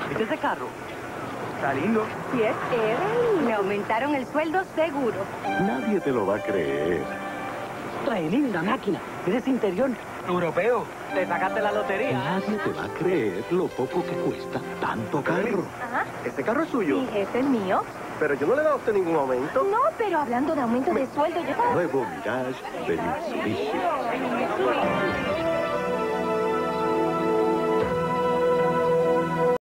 ¿Viste ese carro? Está lindo. Sí, es él. Me aumentaron el sueldo seguro. Nadie te lo va a creer. Linda máquina. ¿Eres interior? Europeo. Te sacaste la lotería. Nadie te va a creer lo poco que cuesta tanto carro. Ajá. ¿Este carro es suyo? Sí, ese es mío. Pero yo no le he dado a usted ningún aumento. No, pero hablando de aumento de sueldo, yo... Nuevo Mirage de Mitsubishi.